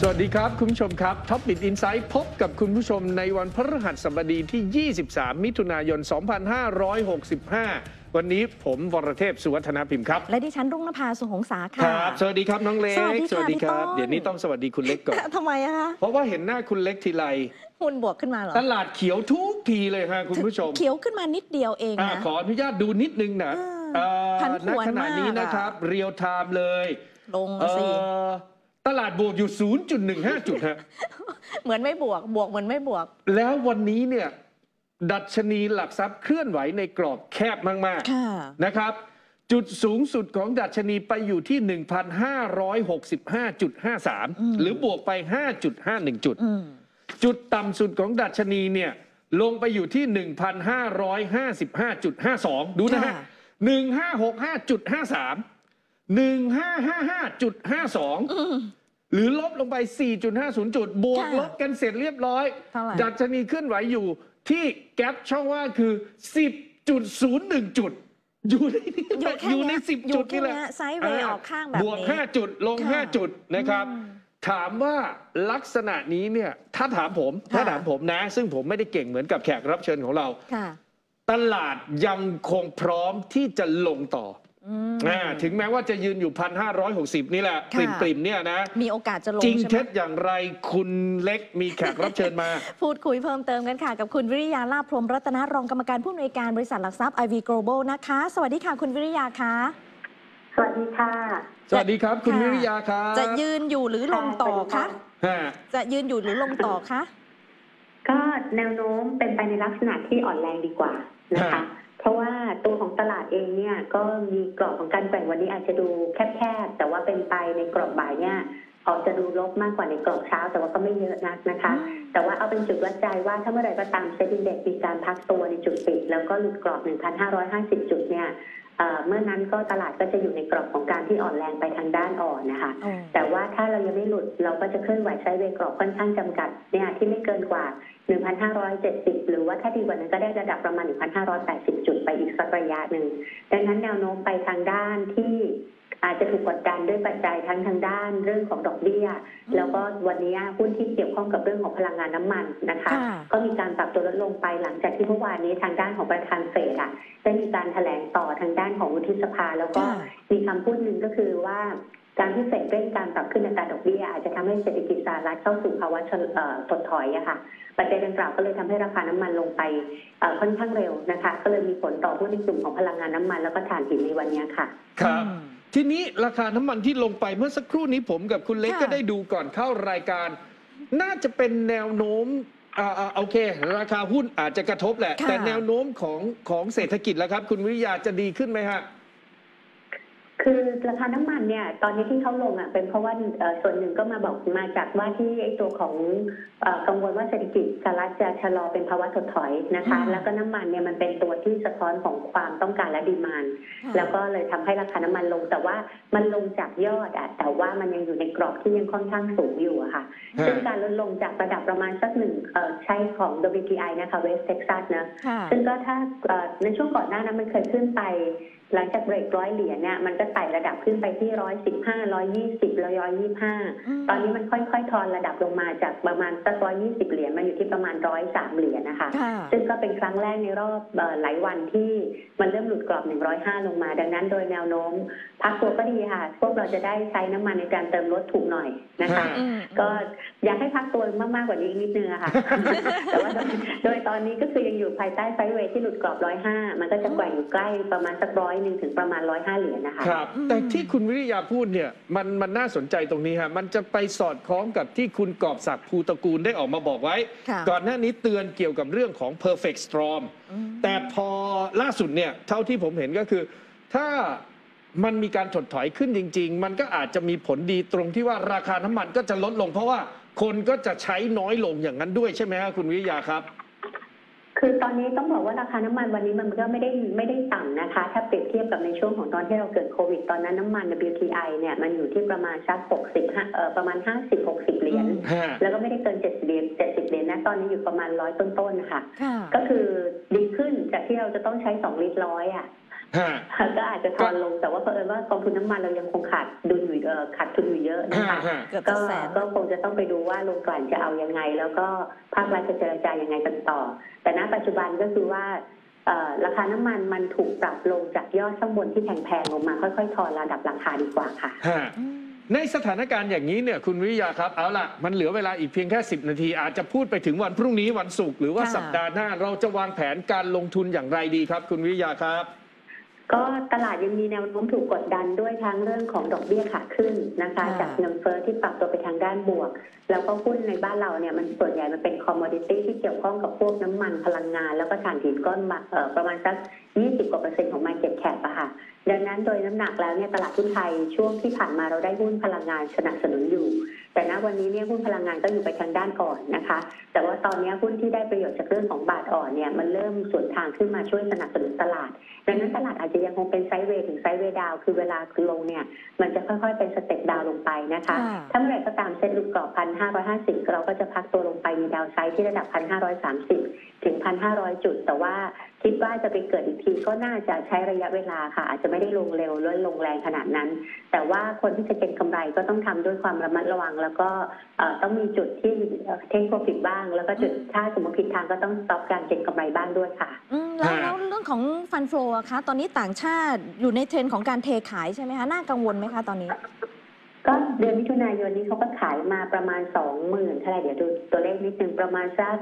วัสดีครับคุณผู้ชมครับท็อปบิทอินไซต์พบกับคุณผู้ชมในวันพฤหัสบดีที่ 23 มิถุนายน 2565 วันนี้ผมวรเทพสุวัฒนาพิมพ์ครับและดิฉันรุ่งนภาสุหงษาค่ะครับสวัสดีครับน้องเล็กสวัสดีครับเดี๋ยวนี้ต้องสวัสดีคุณเล็กก่อนทำไมอะคะเพราะว่าเห็นหน้าคุณเล็กทีไรหุ่นบวกขึ้นมาเหรอตลาดเขียวทุกทีเลยฮะคุณผู้ชมเขียวขึ้นมานิดเดียวเองนะขออนุญาตดูนิดนึงนะณขณะนี้นะครับเรียลไทม์เลยลงสิตลาดบวกอยู่ 0.15 จุดฮะเหมือนไม่บวกเหมือนไม่บวกแล้ววันนี้เนี่ยดัชนีหลักทรัพย์เคลื่อนไหวในกรอบแคบมากๆนะครับจุดสูงสุดของดัชนีไปอยู่ที่ 1,565.53 หรือบวกไป 5.51 จุดจุดต่ำสุดของดัชนีเนี่ยลงไปอยู่ที่ 1,555.52 ดูนะฮะ 1565.53 1555.52 หรือลบลงไป 4.50 จุดบวกลบกันเสร็จเรียบร้อยดัชนีเคลื่อนไหวอยู่ที่แกปช่องว่างคือ 10.01 จุดอยู่ใน10 จุดนี่แหละไซด์เวย์ออกข้างแบบนี้บวก5 จุดลง5 จุดนะครับถามว่าลักษณะนี้เนี่ยถ้าถามผมนะซึ่งผมไม่ได้เก่งเหมือนกับแขกรับเชิญของเราตลาดยังคงพร้อมที่จะลงต่อถึงแม้ว่าจะยืนอยู่ 1,560 นี่แหละปริ่มๆเนี่ยนะมีโอกาสจะลงจริงเท็จอย่างไรคุณเล็กมีแขกรับเชิญมาพูดคุยเพิ่มเติมกันค่ะกับคุณวิริยาลาภพรหมรัตนรองกรรมการผู้อำนวยการบริษัทหลักทรัพย์ IV Global นะคะสวัสดีค่ะคุณวิริยาคะสวัสดีค่ะสวัสดีครับคุณวิริยาครับจะยืนอยู่หรือลงต่อคะจะยืนอยู่หรือลงต่อคะก็แนวโน้มเป็นไปในลักษณะที่อ่อนแรงดีกว่านะคะเพราะว่าตัวของตลาดเองเนี่ยก็มีกรอบของการแกว่งวันนี้อาจจะดูแคบๆแต่ว่าเป็นไปในกรอบบ่ายเนี่ยออกจะดูลบมากกว่าในกรอบเช้าแต่ว่าก็ไม่เยอะนักนะคะแต่ว่าเอาเป็นจุดวัดใจว่าถ้าเมื่อไหร่ก็ตามเซ็นดิ้งเด็กมีการพักตัวในจุดปิดแล้วก็หลุดกรอบ 1,550 จุดเนี่ยเมื่อนั้นก็ตลาดก็จะอยู่ในกรอบของการที่อ่อนแรงไปทางด้านอ่อนนะคะแต่ว่าถ้าเรายังไม่หลุดเราก็จะเคลื่อนไหวใช้เวกรอบค่อนข้างจำกัดเนี่ยที่ไม่เกินกว่า 1,570 หรือว่าถ้าดีกว่านั้นก็ได้ระดับประมาณ 1,580 จุดไปอีกสักระยะหนึ่งดังนั้นแนวโน้มไปทางด้านที่อาจจะถูกกดดันด้วยปัจจัยทั้งทางด้านเรื่องของดอกเบี้ยแล้วก็วันนี้หุ้นที่เกี่ยวข้องกับเรื่องของพลังงานน้ำมันนะคะก็มีการปรับตัวลดลงไปหลังจากที่เมื่อวานนี้ทางด้านของประธานเฟดได้มีการแถลงต่อทางด้านของวุฒิสภาแล้วก็มีคำพูดหนึ่งก็คือว่าการที่เฟดเร่งการปรับขึ้นอัตราดอกเบี้ยอาจจะทำให้เศรษฐกิจสหรัฐเข้าสู่ภาวะถดถอยอะค่ะปัจจัยดังกล่าวก็เลยทำให้ราคาน้ำมันลงไปค่อนข้างเร็วนะคะก็เลยมีผลต่อหุ้นในกลุ่มของพลังงานน้ำมันแล้วก็ถ่านหินในวันนี้ค่ะครับทีนี้ราคาน้ำมันที่ลงไปเมื่อสักครู่นี้ผมกับคุณเล็กก็ได้ดูก่อนเข้ารายการน่าจะเป็นแนวโน้มโอเคราคาหุ้นอาจจะกระทบแหละแต่แนวโน้มของเศรษฐกิจแล้วครับคุณวิริยาจะดีขึ้นไหมฮะคือราคาน้ำมันเนี่ยตอนนี้ที่เขาลงเป็นเพราะว่าส่วนหนึ่งก็มาจากว่าที่ไอ้ตัวของกังวลว่าเศรษฐกิจสหรัฐจะชะลอเป็นภาวะถดถอยนะคะแล้วก็น้ำมันเนี่ยมันเป็นตัวที่สะท้อนของความต้องการและดีมานด์แล้วก็เลยทำให้ราคาน้ำมันลงแต่ว่ามันลงจากยอดแต่ว่ามันยังอยู่ในกรอบที่ยังค่อนข้างสูงอยู่ค่ะซึ่งการลดลงจากระดับประมาณสักหนึ่งใช้ของ WTI นะคะ West Texas นะซึ่งก็ถ้าในช่วงก่อนหน้านั้นมันเคยขึ้นไปหลังจากเบรก$100เนี่ยมันก็ไต่ระดับขึ้นไปที่115 120 125ตอนนี้มันค่อยๆทอนระดับลงมาจากประมาณสัก$120มาอยู่ที่ประมาณ$103นะคะซึ่งก็เป็นครั้งแรกในรอบหลายวันที่มันเริ่มหลุดกรอบ105ลงมาดังนั้นโดยแนวโน้มพักตัวก็ดีค่ะพวกเราจะได้ใช้น้ำมันในการเติมรถถูกหน่อยนะคะก็อยากให้พักตัวมากๆกว่านี้นิดนึงค่ะแต่ว่าโดยตอนนี้ก็คือยังอยู่ภายใต้ไซด์เวย์ที่หลุดกรอบ105มันก็จะแกว่งอยู่ใกล้ประมาณสัก100ถึงประมาณ$105นะคะครับแต่ที่คุณวิริยาพูดเนี่ยมันน่าสนใจตรงนี้ฮะมันจะไปสอดคล้องกับที่คุณกอบศักดิ์ภูตระกูลได้ออกมาบอกไว้ก่อนหน้านี้เตือนเกี่ยวกับเรื่องของ perfect storm แต่พอล่าสุดเนี่ยเท่าที่ผมเห็นก็คือถ้ามันมีการถดถอยขึ้นจริงๆมันก็อาจจะมีผลดีตรงที่ว่าราคาน้ำมันก็จะลดลงเพราะว่าคนก็จะใช้น้อยลงอย่างนั้นด้วยใช่ไหมครับคุณวิริยาครับคือตอนนี้ต้องบอกว่าราคาน้ำมันวันนี้มันก็ไม่ได้ต่ำนะคะถ้าเปรียบเทียบกับในช่วงของตอนที่เราเกิดโควิดตอนนั้นน้ำมัน WTI เนี่ยมันอยู่ที่ประมาณสักประมาณ50-60 เหรียญแล้วก็ไม่ได้เกิน70 เหรียญนะตอนนี้อยู่ประมาณ100ต้นๆนะคะก็คือดีขึ้นจากที่เราจะต้องใช้2 ลิตรร้อยก็อาจจะทอนลงแต่ว่าเผอิญว่ากองทุนน้ำมันเรายังคงขาดดุลอยู่ขาดทุนอยู่เยอะนะคะก็คงจะต้องไปดูว่าโรงกลั่นจะเอายังไงแล้วก็ภาครัฐจะเจรจายังไงกันต่อแต่ณปัจจุบันก็คือว่าราคาน้ำมันถูกปรับลงจากยอดข้างบนที่แพงๆลงมาค่อยๆทอนระดับราคาดีกว่าค่ะในสถานการณ์อย่างนี้เนี่ยคุณวิริยาครับเอาล่ะมันเหลือเวลาอีกเพียงแค่10 นาทีอาจจะพูดไปถึงวันพรุ่งนี้วันศุกร์หรือว่าสัปดาห์หน้าเราจะวางแผนการลงทุนอย่างไรดีครับคุณวิริยาครับก็ตลาดยังมีแนวโน้มถูกกดดันด้วยทั้งเรื่องของดอกเบี้ยขาขึ้นนะคะจากเงินเฟ้อที่ปรับตัวไปทางด้านบวกแล้วก็หุ้นในบ้านเราเนี่ยมันส่วนใหญ่มันเป็นคอมมอดิตี้ที่เกี่ยวข้องกับพวกน้ำมันพลังงานแล้วก็ถ่านหินก้อนประมาณสัก20% ของ Market Cap อะค่ะดังนั้นโดยน้ำหนักแล้วเนี่ยตลาดหุ้นไทยช่วงที่ผ่านมาเราได้หุ้นพลังงานสนับสนุนอยู่แต่ณวันนี้เนี่ยหุ้นพลังงานก็อยู่ไปทางด้านก่อนนะคะแต่ว่าตอนนี้หุ้นที่ได้ประโยชน์จากเรื่องของบาทอ่อนเนี่ยมันเริ่มสวนทางขึ้นมาช่วยสนับสนุนตลาดดังนั้นตลาดอาจจะยังคงเป็นไซด์เวย์ถึงไซด์เวย์ดาวคือเวลาลงเนี่ยมันจะค่อยๆเป็นสเต็ปดาวลงไปนะคะถ้าเมื่อไหร่ก็ตามเซ็นหลุดกรอบ 1,550 เราก็จะพักตัวลงไปมีดาวไซด์ที่ระดับ 1,530 ถึง 1,500 จุดแต่ว่าคิดว่าจะไปเกิดอีกทีก็น่าจะใช้ระยะเวลาค่ะอาจจะไม่ได้ลงเร็วหรือลงแรงขนาดนั้นแต่ว่าคนที่จะเก็งกำไรก็ต้องทำด้วยความระมัดระวังแล้วก็ต้องมีจุดที่เทคโปรฟิตบ้างแล้วก็จุดถ้าสมมติผิดทางก็ต้องสต็อปการเก็งกำไรบ้างด้วยค่ะแล้วเรื่องของฟันโฟลอะคะตอนนี้ต่างชาติอยู่ในเทรนด์ของการเทขายใช่ไหมคะน่ากังวลไหมคะตอนนี้ก็เดือนมิถุนายนนี้เขาก็ขายมาประมาณ 20,000 เท่าไหร่เดี๋ยวดูตัวเลขนิดนึงประมาณสัก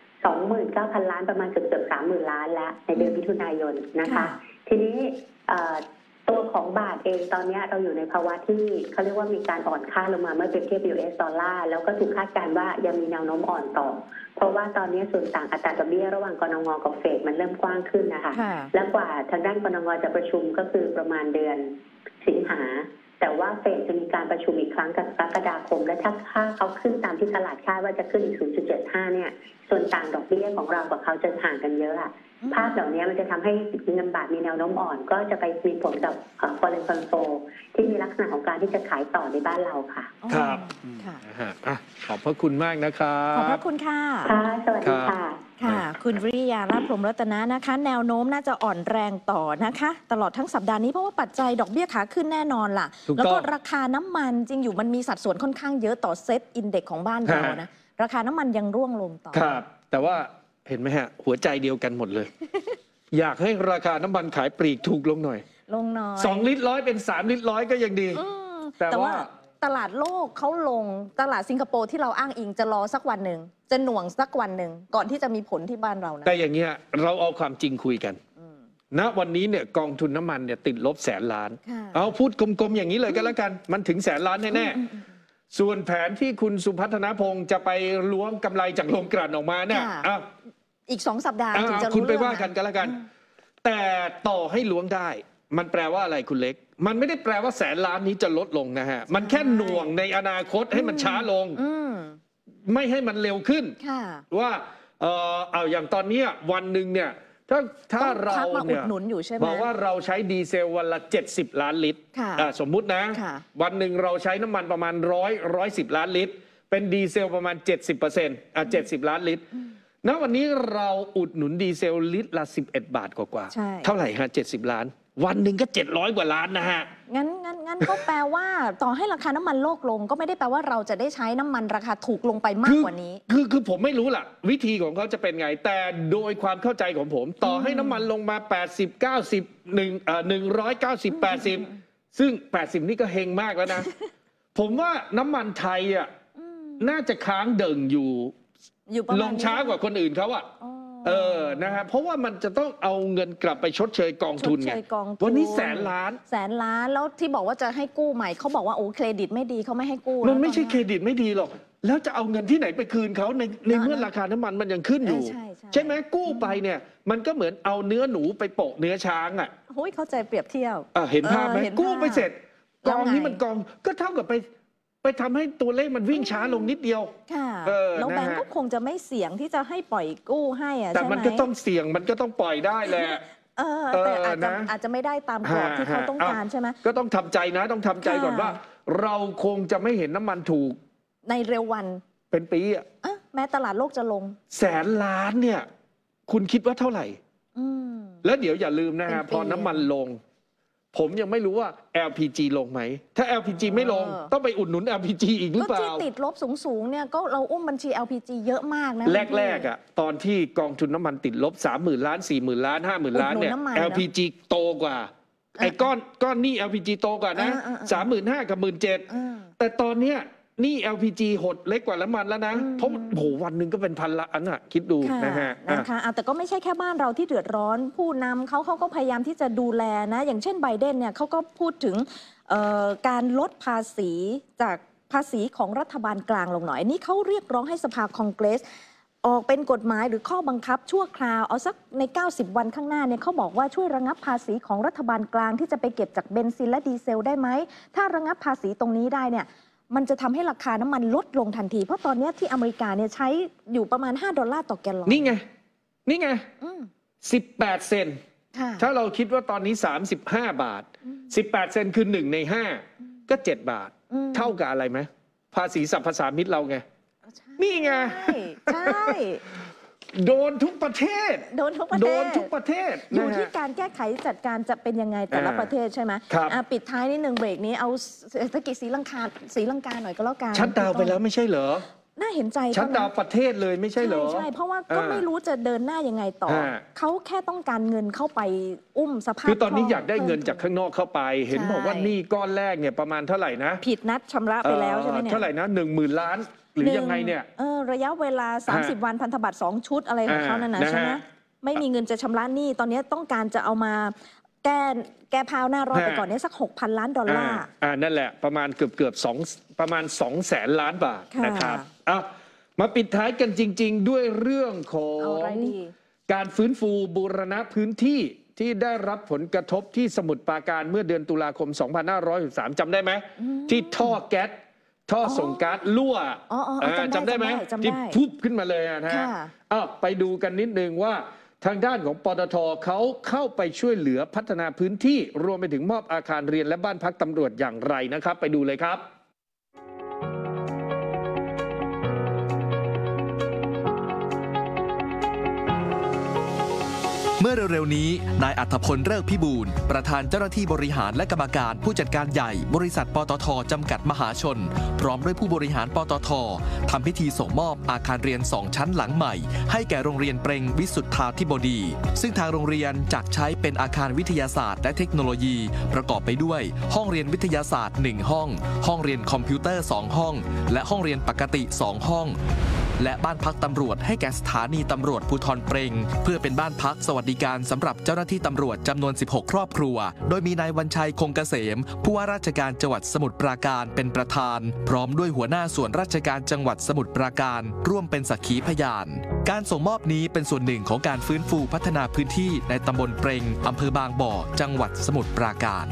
29,000 ล้านประมาณเกือบ 30,000 ล้านแล้วในเดือนมิถุนายนนะคะทีนี้ตัวของบาทเองตอนนี้เราอยู่ในภาวะที่เขาเรียกว่ามีการอ่อนค่าลงมาเมื่อเปรียบเทียบ US ดอลลาร์แล้วก็ถูกคาดการณ์ว่ายังมีแนวโน้มอ่อนต่อเพราะว่าตอนนี้ส่วนต่างอัตราดอกเบี้ยระหว่างกนง.กับเฟดมันเริ่มกว้างขึ้นนะคะและกว่าทางด้านกนง.จะประชุมก็คือประมาณเดือนสิงหาแต่ว่าเฟดจะมีการประชุมอีกครั้งกับกรกฎาคมและถ้าเขาขึ้นตามที่ตลาดคาดว่าจะขึ้นอีก 0.75 เนี่ยส่วนต่างดอกเบี้ยของเรากับเขาจะห่างกันเยอะอะภาพเหล่านี้มันจะทำให้เงินบาทมีแนวโน้มอ่อนก็จะไปมีผลกับforeign fund flow ที่มีลักษณะของการที่จะขายต่อในบ้านเราค่ะครับขอบพระคุณมากนะครับขอบพระคุณค่ะสวัสดีค่ะค่ะคุณวิริยาลาภพรหมรัตนะนะคะแนวโน้มน่าจะอ่อนแรงต่อนะคะตลอดทั้งสัปดาห์นี้เพราะว่าปัจจัยดอกเบี้ยขาขึ้นแน่นอนล่ะแล้วก็ราคาน้ำมันจริงอยู่มันมีสัดส่วนค่อนข้างเยอะต่อเซ็ตอินเด็กซ์ของบ้านเรานะราคาน้ำมันยังร่วงลงต่อครับแต่ว่าเห็นไหมฮะหัวใจเดียวกันหมดเลย อยากให้ราคาน้ำมันขายปลีกถูกลงหน่อย2 ลิตร100เป็น3 ลิตร100ก็ยังดีแต่ว่าตลาดโลกเขาลงตลาดสิงคโปร์ที่เราอ้างอิงจะรอสักวันหนึ่งจะหน่วงสักวันหนึ่งก่อนที่จะมีผลที่บ้านเรานะแต่อย่างเงี้ยเราเอาความจริงคุยกันณวันนี้เนี่ยกองทุนน้ำมันเนี่ยติดลบ100,000 ล้านเอาพูดกลมๆอย่างนี้เลยก็แล้วกันมันถึง100,000 ล้านแน่ๆส่วนแผนที่คุณสุพัฒนพงศ์จะไปล้วงกำไรจากโรงกลั่นออกมาเนี่ยอีก2 สัปดาห์ถึงจะรู้คุณไปว่ากันก็แล้วกันแต่ต่อให้ล้วงได้มันแปลว่าอะไรคุณเล็กมันไม่ได้แปลว่า100,000 ล้านนี้จะลดลงนะฮะมันแค่หน่วงในอนาคตให้มันช้าลงไม่ให้มันเร็วขึ้นว่าเอาอย่างตอนนี้วันหนึ่งเนี่ยถ้าเราเนี่ยบอกว่าเราใช้ดีเซลวันละ70 ล้านลิตรสมมุตินะวันหนึ่งเราใช้น้ำมันประมาณ110 ล้านลิตรเป็นดีเซลประมาณ 70% 70 ล้านลิตรณวันนี้เราอุดหนุนดีเซลลิตรละ11 บาทกว่าเท่าไหร่ฮะ70 ล้านวันหนึ่งก็700 กว่าล้านนะฮะงั้นก็แปลว่าต่อให้ราคาน้ำมันโลกลงก็ไม่ได้แปลว่าเราจะได้ใช้น้ำมันราคาถูกลงไปมากกว่านี้คือผมไม่รู้ล่ะวิธีของเขาจะเป็นไงแต่โดยความเข้าใจของผมต่อให้น้ำมันลงมา80 90 190 80ซึ่ง80นี่ก็เฮงมากแล้วนะ ผมว่าน้ำมันไทยอ่ะน่าจะค้างเดิ่งอยู่ลงช้ากว่าคนอื่นเขาอ่ะนะฮะเพราะว่ามันจะต้องเอาเงินกลับไปชดเชยกองทุนไงวันนี้100,000 ล้านแล้วที่บอกว่าจะให้กู้ใหม่เขาบอกว่าโอ้เครดิตไม่ดีเขาไม่ให้กู้มันไม่ใช่เครดิตไม่ดีหรอกแล้วจะเอาเงินที่ไหนไปคืนเขาในเมื่อราคาน้ำมันมันยังขึ้นอยู่ใช่ไหมกู้ไปเนี่ยมันก็เหมือนเอาเนื้อหนูไปโปะเนื้อช้างอ่ะโอ้ยเข้าใจเปรียบเทียบเห็นภาพไหมกู้ไปเสร็จกองนี้มันกองก็เท่ากับไปทำให้ตัวเลขมันวิ่งช้าลงนิดเดียวค่ะแล้วแบงก์ก็คงจะไม่เสี่ยงที่จะให้ปล่อยกู้ให้อะแต่มันก็ต้องเสี่ยงมันก็ต้องปล่อยได้แหละแต่อาจจะไม่ได้ตามกรอบที่เขาต้องการใช่ไหมก็ต้องทำใจนะต้องทำใจก่อนว่าเราคงจะไม่เห็นน้ำมันถูกในเร็ววันเป็นปีอ่ะแม้ตลาดโลกจะลง 100,000 ล้านเนี่ยคุณคิดว่าเท่าไหร่แล้วเดี๋ยวอย่าลืมนะฮะพอน้ำมันลงผมยังไม่รู้ว่า LPG ลงไหมถ้า LPG ไม่ลงต้องไปอุดหนุน LPG อีกหรือเปล่าก็ที่ติดลบสูงๆเนี่ยก็เราอุ้มบัญชี LPG เยอะมากนะแรกๆอ่ะตอนที่กองทุนน้ำมันติดลบ 30,000 ล้าน 40,000 ล้าน 50,000 ล้านเนี่ย LPG โตกว่าไอ้ก้อนหนี้ LPG โตกว่านะ 35,000 กับ 17,000 แต่ตอนเนี้ยหนี้ LPG หดเล็กกว่าน้ำมันแล้วนะเพราะโหวันหนึ่งก็เป็นพันล้านอ่ะคิดดูนะฮะนะคะแต่ก็ไม่ใช่แค่บ้านเราที่เดือดร้อนผู้นำเขาก็พยายามที่จะดูแลนะอย่างเช่นไบเดนเนี่ยเขาก็พูดถึงการลดภาษีจากภาษีของรัฐบาลกลางลงหน่อยนี่เขาเรียกร้องให้สภาคองเกรสออกเป็นกฎหมายหรือข้อบังคับชั่วคราวเอาสักใน90 วันข้างหน้าเนี่ยเขาบอกว่าช่วยระงับภาษีของรัฐบาลกลางที่จะไปเก็บจากเบนซินและดีเซลได้ไหมถ้าระงับภาษีตรงนี้ได้เนี่ยมันจะทำให้ราคาน้ำมันลดลงทันทีเพราะตอนนี้ที่อเมริกาเนี่ยใช้อยู่ประมาณ$5ต่อแกลลอนนี่ไง18 เซนต์ถ้าเราคิดว่าตอนนี้35 บาท18 เซนต์คือ1 ใน 5ก็7 บาทเท่ากับอะไรไหมภาษีสรรพสามิตเราไงนี่ไงใช่โดนทุกประเทศอยู่ที่การแก้ไขจัดการจะเป็นยังไงแต่ละประเทศใช่ไหมปิดท้ายนิดนึงเบรกนี้เอาเศรษฐกิจศรีลังกาหน่อยก็แล้วกันชัดดาวไปแล้วไม่ใช่เหรอน่าเห็นใจชัดดาวประเทศเลยไม่ใช่เหรอใช่เพราะว่าก็ไม่รู้จะเดินหน้ายังไงต่อเขาแค่ต้องการเงินเข้าไปอุ้มสภาพคือตอนนี้อยากได้เงินจากข้างนอกเข้าไปเห็นบอกว่านี่ก้อนแรกเนี่ยประมาณเท่าไหร่นะผิดนัดชำระไปแล้วใช่ไหมเนี่ยเท่าไหร่นะ10,000 ล้านหรือยังไงเนี่ยระยะเวลา30 วันพันธบัตร2 ชุดอะไรของเขานั่นนะใช่ไหมไม่มีเงินจะชำระหนี้ตอนนี้ต้องการจะเอามาแก้พาวหน้ารอดไปก่อนนี้สัก$6,000 ล้านนั่นแหละประมาณเกือบประมาณ200,000 ล้านบาทนะครับมาปิดท้ายกันจริงๆด้วยเรื่องของการฟื้นฟูบูรณะพื้นที่ที่ได้รับผลกระทบที่สมุทรปราการเมื่อเดือนตุลาคม2563จำได้ไหมที่ท่อแก๊สท่อส่งก๊าซรั่วจำได้ไหมที่พุบขึ้นมาเลยนะฮะไปดูกันนิดนึงว่าทางด้านของปตท.เขาเข้าไปช่วยเหลือพัฒนาพื้นที่รวมไปถึงมอบอาคารเรียนและบ้านพักตำรวจอย่างไรนะครับไปดูเลยครับเมื่อเร็วๆนี้นายอัธพล ฤกษ์พิบูลประธานเจ้าหน้าที่บริหารและกรรมการผู้จัดการใหญ่บริษัทปตท.จำกัดมหาชนพร้อมด้วยผู้บริหารปตท.ทำพิธีส่งมอบอาคารเรียน2 ชั้นหลังใหม่ให้แก่โรงเรียนเปรงวิสุทธาธิบดีซึ่งทางโรงเรียนจัดใช้เป็นอาคารวิทยาศาสตร์และเทคโนโลยีประกอบไปด้วยห้องเรียนวิทยาศาสตร์1 ห้องห้องเรียนคอมพิวเตอร์2 ห้องและห้องเรียนปกติ2 ห้องและบ้านพักตำรวจให้แก่สถานีตำรวจภูธรเปรงเพื่อเป็นบ้านพักสวัสดิการสำหรับเจ้าหน้าที่ตำรวจจำนวน16 ครอบครัวโดยมีนายวันชัยคงเกษมผู้ว่าราชการจังหวัดสมุทรปราการเป็นประธานพร้อมด้วยหัวหน้าส่วนราชการจังหวัดสมุทรปราการร่วมเป็นสักขีพยานการส่งมอบนี้เป็นส่วนหนึ่งของการฟื้นฟูพัฒนาพื้นที่ในตำบลเปรงอำเภอบางบ่อจังหวัดสมุทรปราการ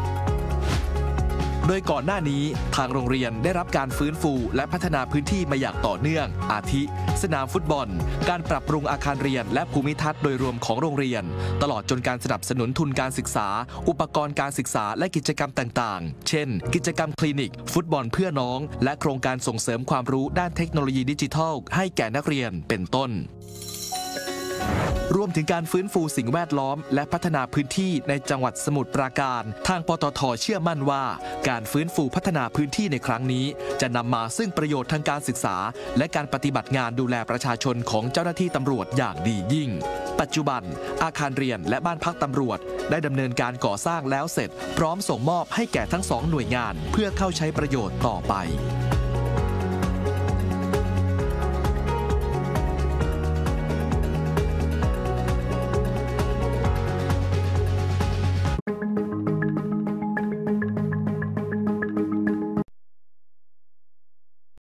โดยก่อนหน้านี้ทางโรงเรียนได้รับการฟื้นฟูและพัฒนาพื้นที่มาอย่างต่อเนื่องอาทิสนามฟุตบอลการปรับปรุงอาคารเรียนและภูมิทัศน์โดยรวมของโรงเรียนตลอดจนการสนับสนุนทุนการศึกษาอุปกรณ์การศึกษาและกิจกรรมต่างๆเช่นกิจกรรมคลินิกฟุตบอลเพื่อน้องและโครงการส่งเสริมความรู้ด้านเทคโนโลยีดิจิทัลให้แก่นักเรียนเป็นต้นรวมถึงการฟื้นฟูสิ่งแวดล้อมและพัฒนาพื้นที่ในจังหวัดสมุทรปราการทางปตท.เชื่อมั่นว่าการฟื้นฟูพัฒนาพื้นที่ในครั้งนี้จะนำมาซึ่งประโยชน์ทางการศึกษาและการปฏิบัติงานดูแลประชาชนของเจ้าหน้าที่ตำรวจอย่างดียิ่งปัจจุบันอาคารเรียนและบ้านพักตำรวจได้ดำเนินการก่อสร้างแล้วเสร็จพร้อมส่งมอบให้แก่ทั้ง2 หน่วยงานเพื่อเข้าใช้ประโยชน์ต่อไป